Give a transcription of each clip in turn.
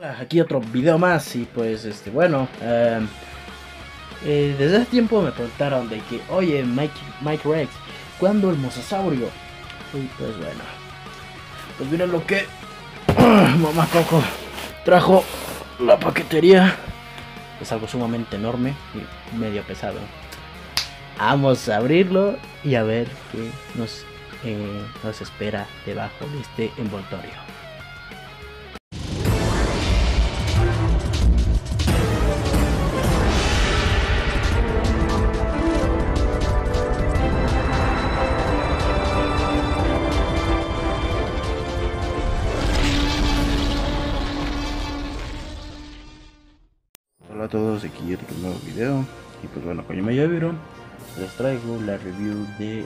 Aquí otro video más y pues bueno, desde hace tiempo me preguntaron de que, oye, Mike Rex, ¿cuándo el mosasaurio? Y pues bueno, pues miren lo que mamá Coco trajo la paquetería. Es algo sumamente enorme y medio pesado. Vamos a abrirlo y a ver qué nos espera debajo de este envoltorio. Hola a todos, aquí otro nuevo video. Y pues bueno, como ya vieron, les traigo la review de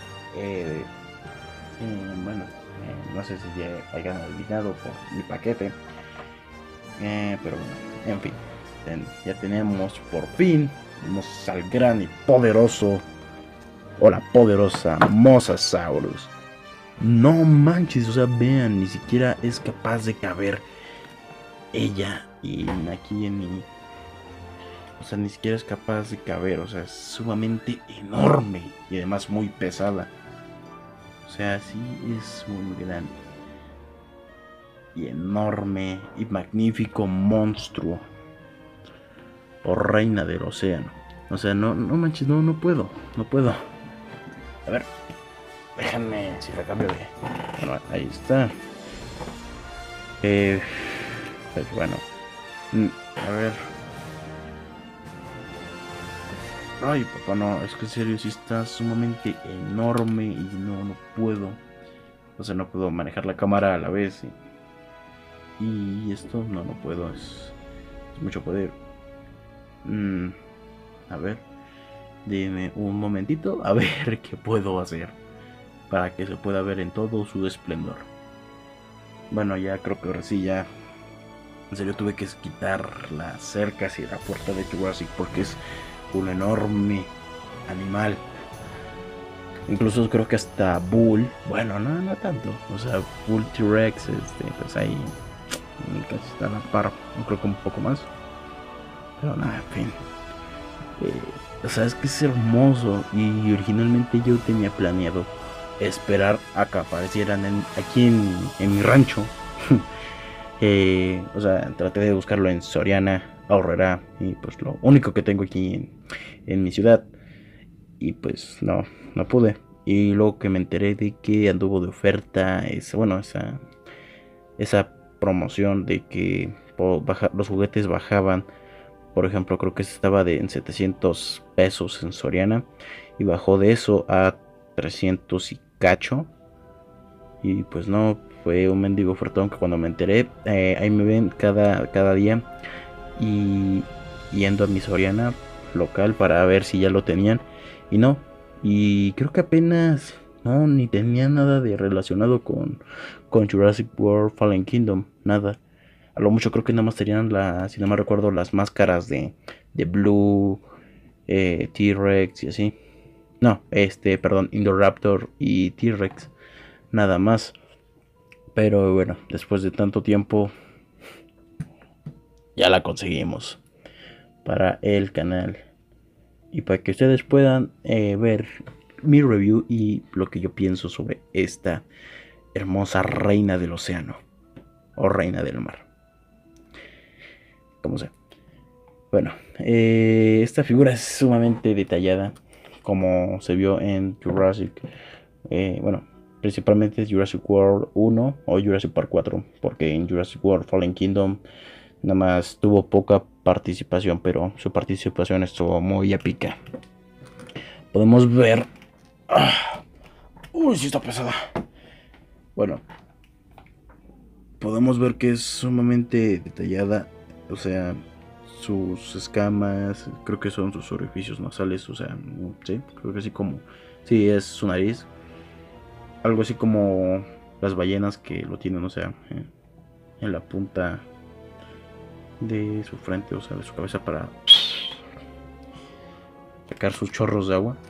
no sé si ya hayan adivinado por mi paquete, pero bueno, en fin, ya tenemos por fin al gran y poderoso, o la poderosa Mosasaurus. No manches, o sea, vean, ni siquiera es capaz de caber ella y aquí en mi... O sea, ni siquiera es capaz de caber, o sea, es sumamente enorme y además muy pesada. O sea, sí es muy grande y enorme y magnífico monstruo o reina del océano. O sea, no manches, no puedo. A ver, déjenme si la cambio de... Bueno, ahí está. Pues bueno, a ver. Ay, papá, no, es que en serio sí está sumamente enorme y no puedo. O sea, no puedo manejar la cámara a la vez. Y esto no puedo, es mucho poder. A ver, dime un momentito, a ver qué puedo hacer para que se pueda ver en todo su esplendor. Bueno, ya creo que ahora sí, ya. En serio tuve que quitar las cercas y la puerta de Jurassic porque es un enorme animal. Incluso creo que hasta Bull, bueno, no tanto, o sea, Bull T-Rex, pues ahí casi está a la par, creo que un poco más, pero nada, en fin. O sea, es que es hermoso y originalmente yo tenía planeado esperar a que aparecieran aquí en mi rancho. O sea, traté de buscarlo en Soriana, Aurrera y pues lo único que tengo aquí en mi ciudad. Y pues no pude. Y luego que me enteré de que anduvo de oferta esa promoción de que los juguetes bajaban. Por ejemplo, creo que estaba en 700 pesos en Soriana y bajó de eso a 300 y cacho. Y pues no, fue un mendigo ofertón que cuando me enteré, ahí me ven cada día y yendo a mi Soriana local para ver si ya lo tenían y no, y creo que apenas no, ni tenía nada de relacionado con Jurassic World Fallen Kingdom, nada. A lo mucho creo que nada más tenían si no me recuerdo, las máscaras de Blue, T-Rex y así. No, perdón, Indoraptor y T-Rex, nada más. Pero bueno, después de tanto tiempo ya la conseguimos para el canal y para que ustedes puedan ver mi review y lo que yo pienso sobre esta hermosa reina del océano o reina del mar, como sea. Bueno, esta figura es sumamente detallada, como se vio en Jurassic, bueno, principalmente Jurassic World 1 o Jurassic Park 4, porque en Jurassic World Fallen Kingdom nada más tuvo poca participación, pero su participación estuvo muy épica. Podemos ver... Uy, sí está pesada. Bueno, podemos ver que es sumamente detallada. O sea, sus escamas, creo que son sus orificios nasales. O sea, sí, creo que así como... Sí, es su nariz. Algo así como las ballenas que lo tienen, o sea, en la punta de su frente, o sea, de su cabeza para sacar sus chorros de agua.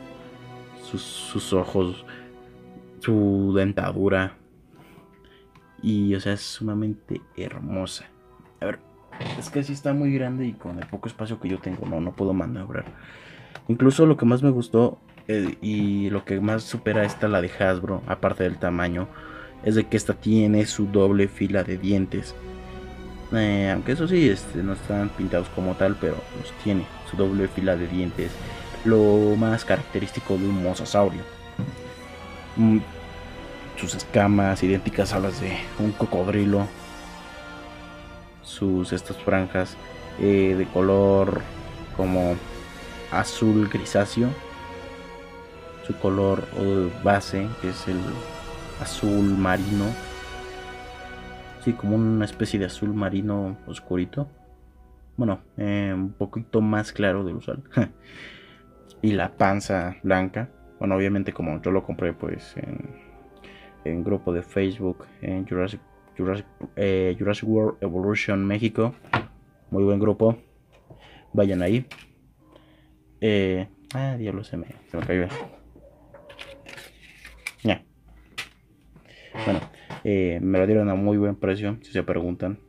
Sus ojos, su dentadura Y o sea, es sumamente hermosa. A ver, es que sí está muy grande y con el poco espacio que yo tengo no puedo maniobrar. Incluso lo que más me gustó y lo que más supera esta la de Hasbro, aparte del tamaño, es de que esta tiene su doble fila de dientes. Aunque eso sí, no están pintados como tal, pero los tiene su doble fila de dientes. Lo más característico de un mosasaurio. Mm, Sus escamas idénticas a las de un cocodrilo. Sus estas franjas de color como azul grisáceo. Su color base, que es el azul marino. Sí, como una especie de azul marino oscurito. Bueno, un poquito más claro del usual. Y la panza blanca. Bueno, obviamente como yo lo compré pues en grupo de Facebook en Jurassic World Evolution México. Muy buen grupo. Vayan ahí. Diablo, se me cayó. Ya. Bueno, me lo dieron a muy buen precio, si se preguntan.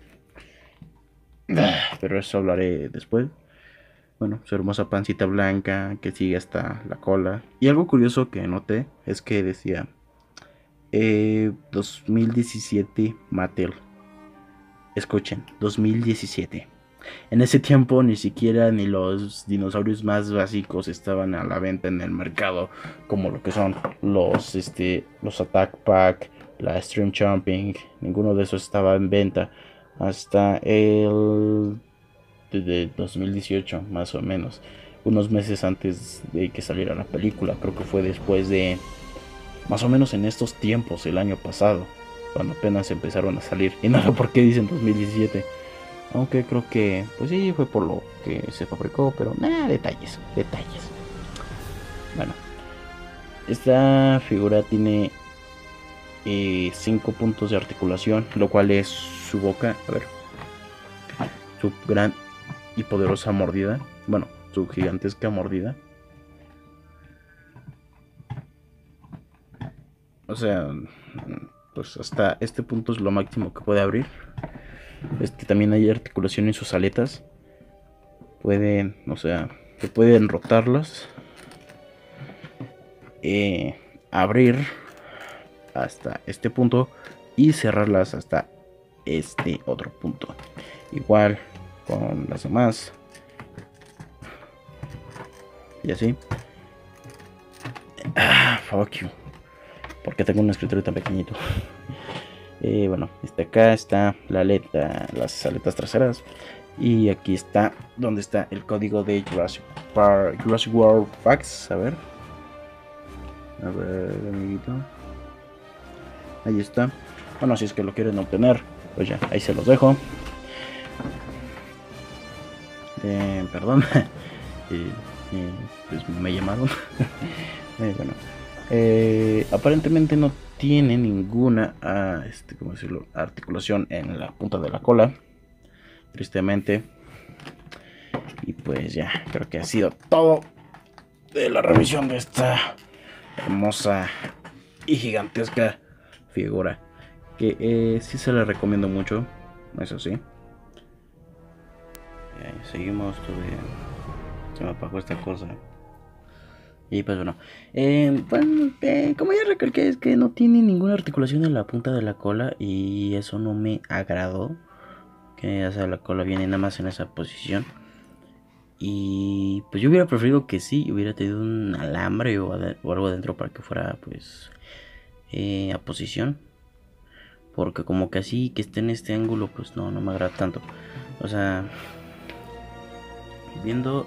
Pero eso hablaré después. Bueno, su hermosa pancita blanca que sigue hasta la cola. Y algo curioso que noté es que decía 2017 Mattel. Escuchen, 2017. En ese tiempo ni siquiera ni los dinosaurios más básicos estaban a la venta en el mercado, como lo que son los Attack Pack, la Stream Jumping, ninguno de esos estaba en venta hasta desde 2018 más o menos, unos meses antes de que saliera la película. Creo que fue después de más o menos en estos tiempos el año pasado, cuando apenas empezaron a salir. Y no sé por qué dicen 2017. Aunque creo que, pues sí, fue por lo que se fabricó, pero nada, detalles. Bueno, esta figura tiene 5 puntos de articulación, lo cual es su boca, a ver, su gran y poderosa mordida, bueno, su gigantesca mordida. O sea, pues hasta este punto es lo máximo que puede abrir. También hay articulación en sus aletas. Pueden, o sea, se pueden rotarlas, abrir hasta este punto y cerrarlas hasta este otro punto. Igual con las demás. Y así. Fuck you. Porque tengo un escritorio tan pequeñito. Bueno, acá está la aleta, las aletas traseras. Y aquí está donde está el código de Jurassic World Facts. A ver, amiguito. Ahí está. Bueno, si es que lo quieren obtener, pues ya, ahí se los dejo. Perdón. Pues me llamaron. Bueno, aparentemente no tiene ninguna ¿cómo decirlo? Articulación en la punta de la cola, tristemente. Y pues ya, creo que ha sido todo de la revisión de esta hermosa y gigantesca figura, que sí se la recomiendo mucho, eso sí. Seguimos todavía. Se me apagó esta cosa. Y pues bueno, como ya recalqué, es que no tiene ninguna articulación en la punta de la cola. Y eso no me agradó. Que o sea, la cola viene nada más en esa posición. Y pues yo hubiera preferido que sí, hubiera tenido un alambre o algo adentro para que fuera pues a posición. Porque como que así, que esté en este ángulo, pues no me agrada tanto. O sea, viendo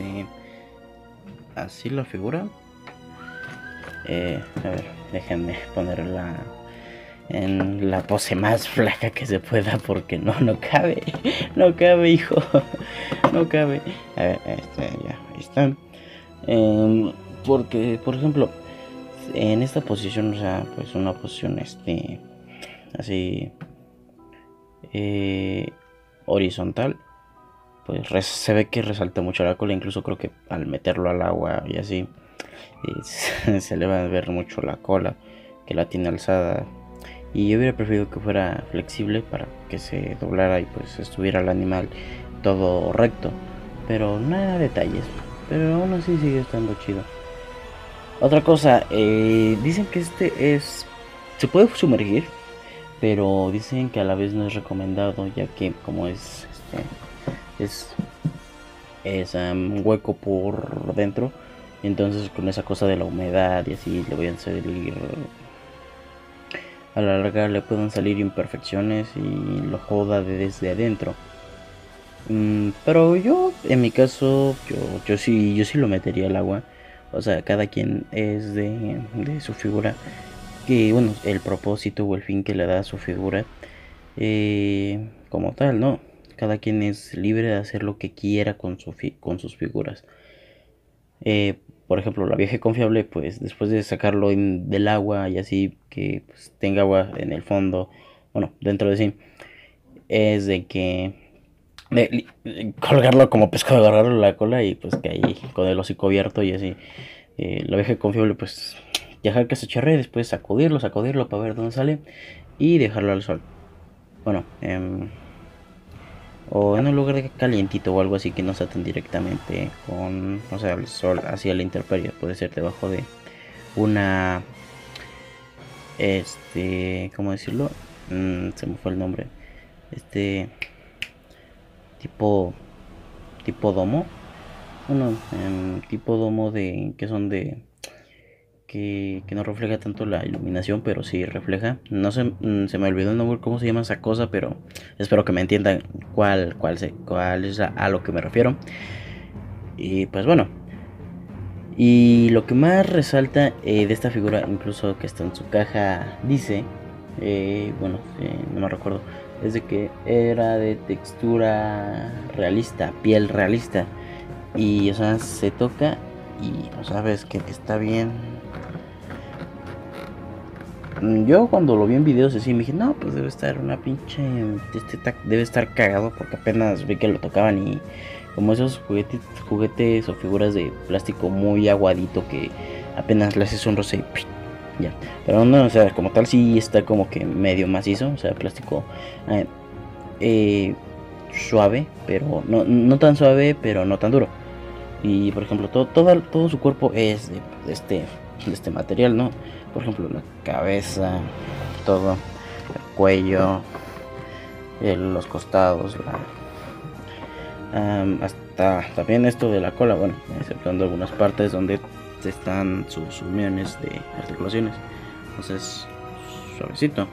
así la figura. A ver, déjenme ponerla en la pose más flaca que se pueda, porque no cabe. No cabe, hijo. No cabe. A ver, ya, ahí está. Porque, por ejemplo, en esta posición, o sea, pues una posición así horizontal, pues se ve que resalta mucho la cola. Incluso creo que al meterlo al agua y así se le va a ver mucho la cola, que la tiene alzada. Y yo hubiera preferido que fuera flexible para que se doblara y pues estuviera el animal todo recto. Pero nada, detalles. Pero aún así sigue estando chido. Otra cosa, dicen que se puede sumergir, pero dicen que a la vez no es recomendado, ya que como es, es hueco por dentro, entonces con esa cosa de la humedad y así le voy a salir, a la larga le pueden salir imperfecciones y lo joda desde adentro. Pero yo, en mi caso, yo sí lo metería al agua. O sea, cada quien es de su figura. Que bueno, el propósito o el fin que le da a su figura. Como tal, ¿no? Cada quien es libre de hacer lo que quiera con sus figuras. Por ejemplo, la vieja confiable, pues después de sacarlo del agua y así que pues, tenga agua en el fondo, bueno, dentro de sí, es de que colgarlo como pescado, agarrarlo la cola y pues que ahí con el hocico abierto y así. La vieja confiable, pues dejar que se charre, después sacudirlo para ver dónde sale y dejarlo al sol. Bueno, o en un lugar calientito o algo así que no se aten directamente con, o sea, el sol hacia la intemperie. Puede ser debajo de una, ¿cómo decirlo? Se me fue el nombre. Este, tipo, tipo domo. Bueno, tipo domo de, que son de, que no refleja tanto la iluminación, pero sí refleja. No sé, se me olvidó el nombre, cómo se llama esa cosa, pero espero que me entiendan cuál es a lo que me refiero. Y pues bueno, y lo que más resalta de esta figura, incluso que está en su caja, dice, bueno, no me recuerdo, es de que era de textura realista, piel realista. Y, o sea, se toca y, o sea, ves que está bien. Yo cuando lo vi en videos así me dije, no, pues debe estar una pinche, debe estar cagado porque apenas vi que lo tocaban y como esos juguetes o figuras de plástico muy aguadito que apenas le haces un roce y ya. Pero no, o sea, como tal sí está como que medio macizo, o sea, plástico eh, eh, suave, pero no tan suave, pero no tan duro. Y por ejemplo, todo su cuerpo es de este material, ¿no? Por ejemplo, la cabeza, todo, el cuello, los costados, hasta también esto de la cola, bueno, exceptuando algunas partes donde están sus uniones de articulaciones. Entonces, suavecito.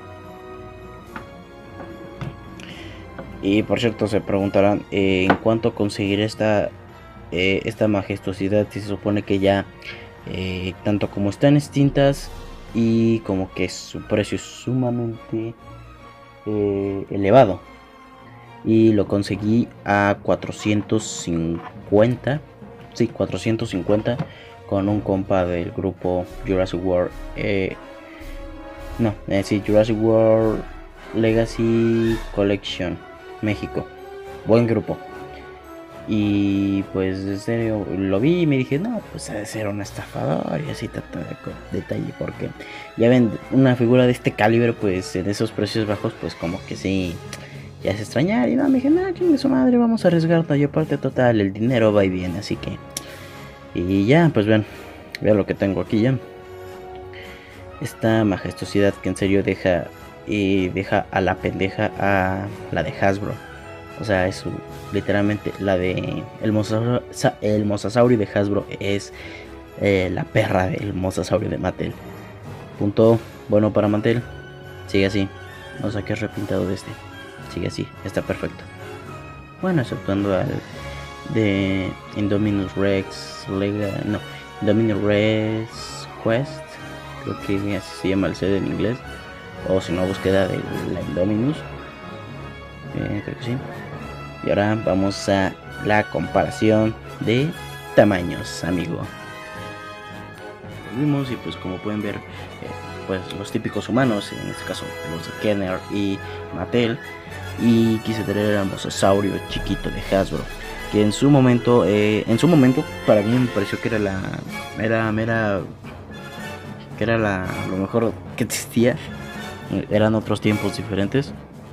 Y por cierto, se preguntarán en cuánto conseguir esta majestuosidad, si se supone que ya tanto como están extintas y como que su precio es sumamente elevado. Y lo conseguí a 450, sí, 450 con un compa del grupo Jurassic World, sí, Jurassic World Legacy Collection México, buen grupo. Y pues en serio lo vi y me dije, no, pues ha de ser un estafador y así tanto detalle, porque ya ven, una figura de este calibre pues en esos precios bajos pues como que sí, ya es extrañar. Y no, me dije, no, chingue su madre, vamos a arriesgarnos, y aparte total, el dinero va y viene, así que, y ya, pues vean lo que tengo aquí ya, esta majestuosidad que en serio deja a la pendeja a la de Hasbro. O sea, es literalmente la de el Mosasauri de Hasbro es la perra del Mosasauri de Mattel. Punto bueno para Mattel. Sigue así. No sé qué es repintado de este. Sigue así. Está perfecto. Bueno, exceptuando al de Indominus Rex Indominus Rex Quest. Creo que así se llama el set en inglés. O si no, búsqueda de la Indominus. Creo que sí. Y ahora vamos a la comparación de tamaños, amigo. Vimos y pues como pueden ver, pues los típicos humanos, en este caso los de Kenner y Mattel. Y quise traer al Mosasaurio chiquito de Hasbro, que en su momento para mí me pareció que era lo mejor que existía. Eran otros tiempos diferentes.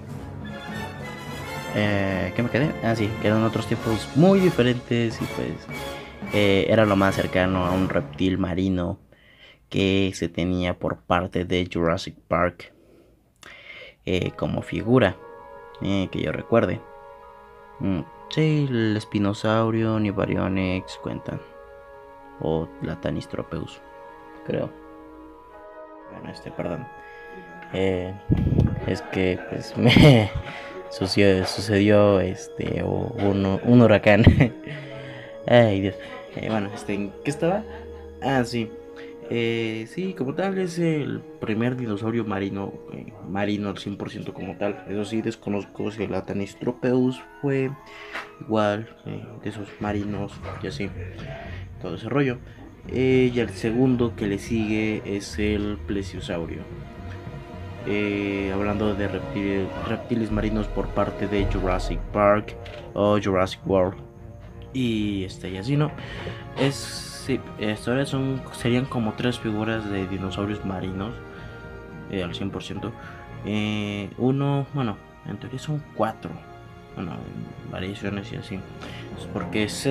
¿Qué me quedé? Ah, sí, que eran otros tiempos muy diferentes y pues era lo más cercano a un reptil marino que se tenía por parte de Jurassic Park como figura que yo recuerde. Sí, el espinosaurio, Nibaryonyx cuentan, o la Tanistropheus, creo. Bueno, perdón. Eh, es que pues me sucedió un huracán. Ay, Dios. Bueno, ¿en qué estaba? Ah, sí. Sí, como tal es el primer dinosaurio marino, marino al 100% como tal. Eso sí, desconozco si el Atanistropeus fue igual, de esos marinos y así, todo ese rollo. Y el segundo que le sigue es el Plesiosaurio. Hablando de reptiles marinos por parte de Jurassic Park o Jurassic World. Y así, ¿no? Sí, serían como tres figuras de dinosaurios marinos al 100%. Uno, bueno, en teoría son cuatro. Bueno, en variaciones y así. Porque es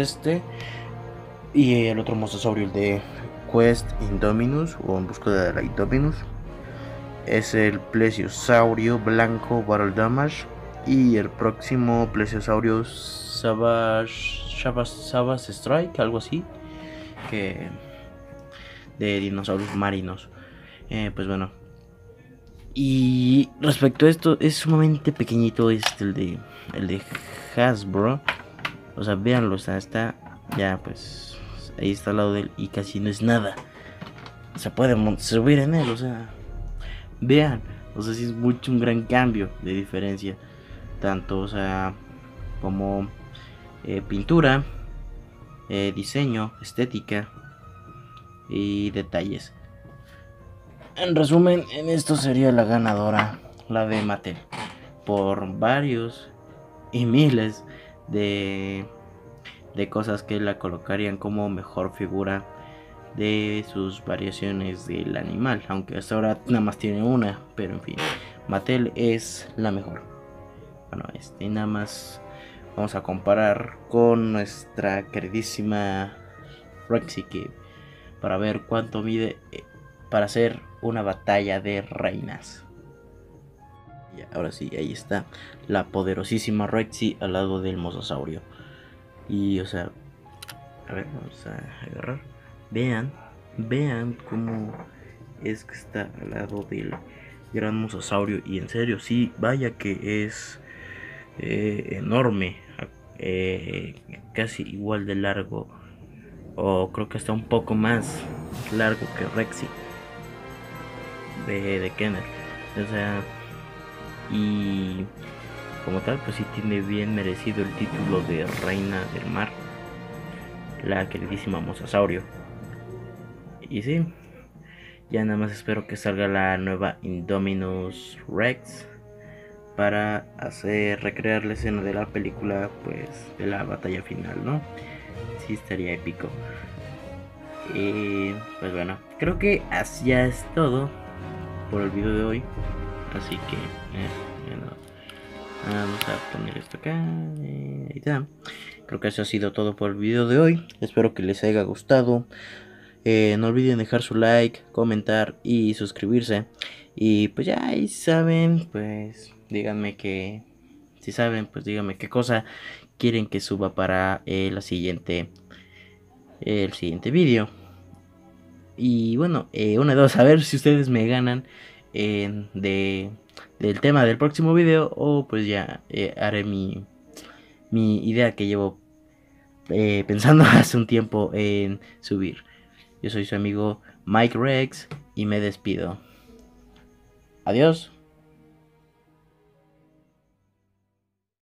y el otro mosasaurio, el de Quest Indominus o En Busca de la Indominus. Es el Plesiosaurio blanco Battle Damage. Y el próximo Plesiosaurio Savage Strike, algo así, que de dinosaurios marinos. Pues bueno. Y respecto a esto, es sumamente pequeñito el de Hasbro. O sea, véanlo, está ya pues ahí está al lado de él y casi no es nada. O sea, puede subir en él, o sea, vean. O sea, sí es un gran cambio de diferencia. Tanto, o sea, como pintura, diseño, estética y detalles. En resumen, en esto sería la ganadora, la de Mattel, por varios y miles de cosas que la colocarían como mejor figura de sus variaciones del animal, aunque hasta ahora nada más tiene una, pero en fin, Mattel es la mejor. Bueno, nada más vamos a comparar con nuestra queridísima Rexy Kid para ver cuánto mide para hacer una batalla de reinas. Y ahora sí, ahí está la poderosísima Rexy al lado del mosasaurio. Y o sea, a ver, vamos a agarrar. Vean cómo es que está al lado del gran mosasaurio. Y en serio, sí, vaya que es enorme, casi igual de largo, o creo que está un poco más largo que Rexy de Kenner. O sea, y como tal, pues sí tiene bien merecido el título de reina del mar, la queridísima mosasaurio. Y sí, ya nada más espero que salga la nueva Indominus Rex para recrear la escena de la película, pues de la batalla final, ¿no? Sí, estaría épico. Y pues bueno, creo que así ya es todo por el video de hoy. Así que bueno, vamos a poner esto acá. Ahí está. Creo que eso ha sido todo por el video de hoy. Espero que les haya gustado. No olviden dejar su like, comentar y suscribirse. Y pues ya ahí saben, pues díganme que si saben, pues díganme qué cosa quieren que suba para el siguiente video. Y bueno, una de dos, a ver si ustedes me ganan del tema del próximo video, o pues ya haré mi idea que llevo pensando hace un tiempo en subir. Yo soy su amigo Mike Rex y me despido. Adiós.